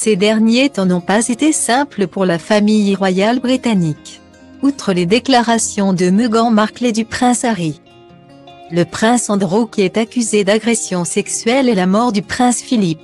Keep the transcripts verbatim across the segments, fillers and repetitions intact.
Ces derniers temps n'ont pas été simples pour la famille royale britannique. Outre les déclarations de Meghan Markle et du prince Harry, le prince Andrew qui est accusé d'agression sexuelle et la mort du prince Philippe,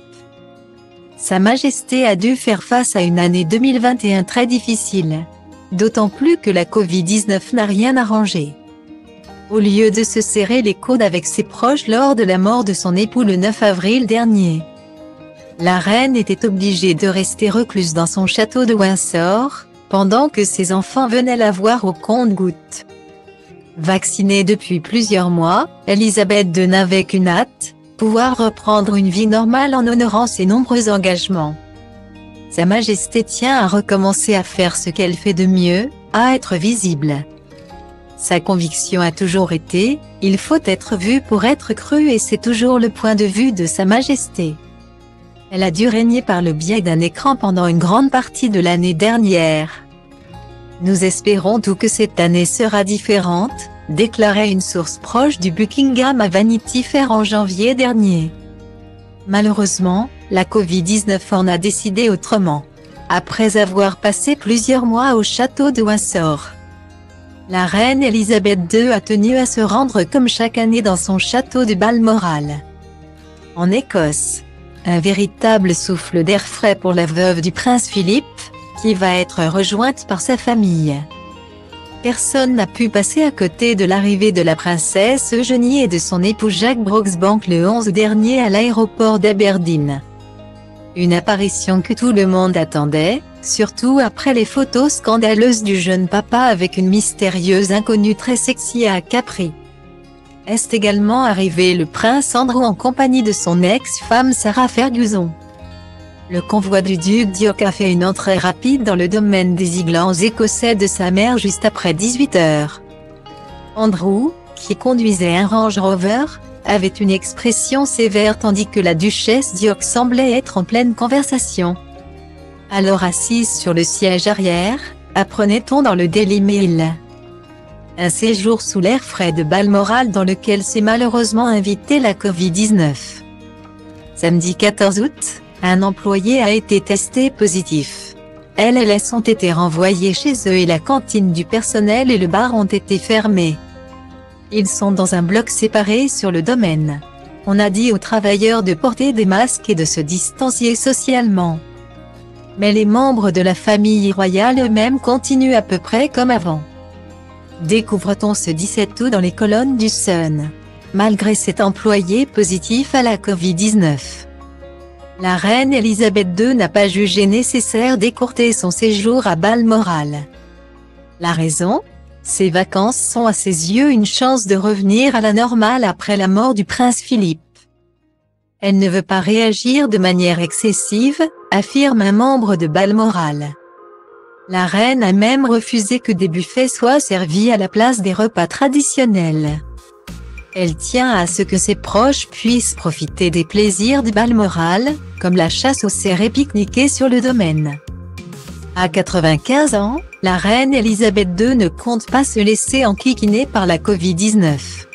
Sa Majesté a dû faire face à une année deux mille vingt et un très difficile. D'autant plus que la Covid dix-neuf n'a rien arrangé. Au lieu de se serrer les coudes avec ses proches lors de la mort de son époux le neuf avril dernier, la reine était obligée de rester recluse dans son château de Windsor, pendant que ses enfants venaient la voir au compte-gouttes. Vaccinée depuis plusieurs mois, Elisabeth deux n'avait qu'une hâte, pouvoir reprendre une vie normale en honorant ses nombreux engagements. Sa Majesté tient à recommencer à faire ce qu'elle fait de mieux, à être visible. Sa conviction a toujours été, il faut être vu pour être cru et c'est toujours le point de vue de Sa Majesté. Elle a dû régner par le biais d'un écran pendant une grande partie de l'année dernière. Nous espérons tout que cette année sera différente, déclarait une source proche du Buckingham à Vanity Fair en janvier dernier. Malheureusement, la Covid dix-neuf en a décidé autrement. Après avoir passé plusieurs mois au château de Windsor, la reine Elisabeth deux a tenu à se rendre comme chaque année dans son château de Balmoral, en Écosse. Un véritable souffle d'air frais pour la veuve du prince Philippe, qui va être rejointe par sa famille. Personne n'a pu passer à côté de l'arrivée de la princesse Eugénie et de son époux Jack Brooksbank le onze dernier à l'aéroport d'Aberdeen. Une apparition que tout le monde attendait, surtout après les photos scandaleuses du jeune papa avec une mystérieuse inconnue très sexy à Capri. Est également arrivé le prince Andrew en compagnie de son ex-femme Sarah Ferguson. Le convoi du duc d'York a fait une entrée rapide dans le domaine des Highlands écossais de sa mère juste après dix-huit heures. Andrew, qui conduisait un Range Rover, avait une expression sévère tandis que la duchesse d'York semblait être en pleine conversation. Alors assise sur le siège arrière, apprenait-on dans le Daily Mail. Un séjour sous l'air frais de Balmoral dans lequel s'est malheureusement invité la Covid dix-neuf. Samedi quatorze août, un employé a été testé positif. Elle et les ont été renvoyés chez eux et la cantine du personnel et le bar ont été fermés. Ils sont dans un bloc séparé sur le domaine. On a dit aux travailleurs de porter des masques et de se distancier socialement. Mais les membres de la famille royale eux-mêmes continuent à peu près comme avant. Découvre-t-on ce dix-sept août dans les colonnes du Sun. Malgré cet employé positif à la Covid dix-neuf, la reine Elisabeth deux n'a pas jugé nécessaire d'écourter son séjour à Balmoral. La raison ? Ses vacances sont à ses yeux une chance de revenir à la normale après la mort du prince Philippe. Elle ne veut pas réagir de manière excessive, affirme un membre de Balmoral. La reine a même refusé que des buffets soient servis à la place des repas traditionnels. Elle tient à ce que ses proches puissent profiter des plaisirs de Balmoral, comme la chasse aux cerfs et pique-niquer sur le domaine. À quatre-vingt-quinze ans, la reine Elisabeth deux ne compte pas se laisser enquiquiner par la Covid dix-neuf.